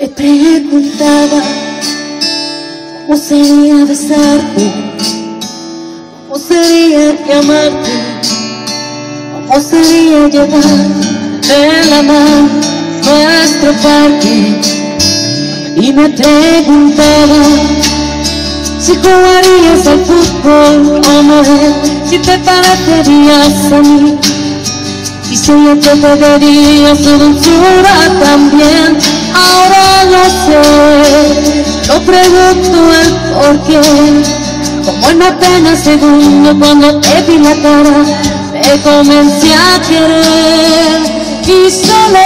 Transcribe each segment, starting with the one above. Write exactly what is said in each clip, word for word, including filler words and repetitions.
Me preguntaba cómo sería besarte, cómo sería que amarte, cómo sería llevar de la mano nuestro parque. Y me preguntaba si jugarías al fútbol como él, si te parecerías a mí, y si yo te pediría su dulzura también. Ahora lo sé, no pregunto el porqué, como en apenas segundo cuando te vi la cara te comencé a querer. Y solo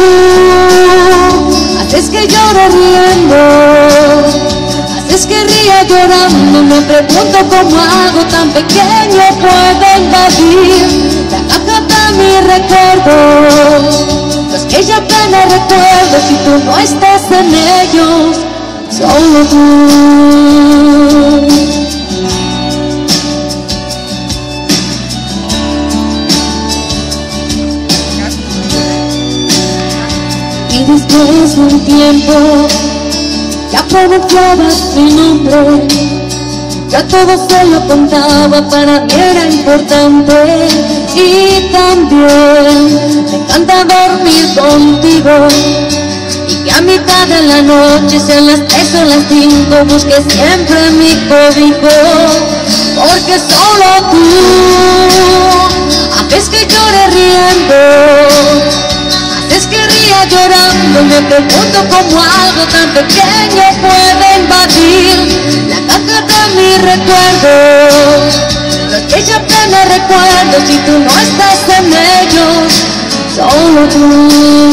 tú haces que llore riendo, haces que ría llorando. Me pregunto cómo algo tan pequeño puede invadir la caja de mi recuerdo. Los que ya apenas recuerdo si tú no estás en ellos, solo tú. Y después de un tiempo ya pronunciabas mi nombre, ya todo se lo contaba, para mí era importante. Y también me encanta dormir contigo, y que a mitad de la noche, sean las tres o las cinco, busque siempre mi cobijo, porque solo tú haces que llore riendo, haces que ría llorando. Me pregunto cómo algo tan pequeño puede invadir la caja de mi recuerdo. Los que ya apenas recuerdo si tú no estás en ellos, solo tú.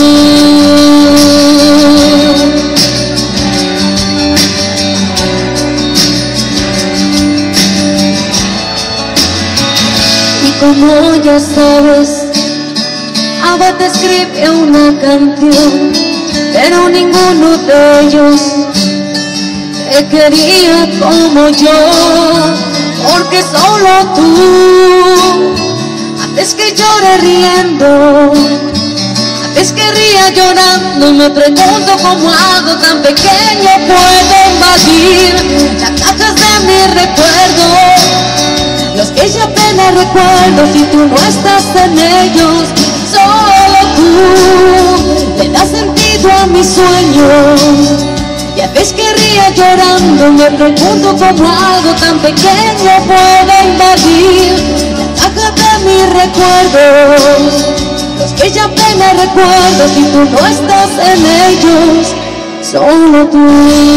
Y como ya sabes, Abba te escribe una canción, pero ninguno de ellos te quería como yo, porque solo tú haces que llore riendo, haces que ría llorando. Me pregunto cómo algo tan pequeño puede invadir las cajas de mi recuerdo. Los que ya apenas recuerdo si tú no estás en ellos, solo tú le das sentido a mis sueños. Y a veces que ría llorando, me pregunto cómo algo tan pequeño puede invadir la caja de mis recuerdos. Los que ya apenas recuerdo si tú no estás en ellos, solo tú.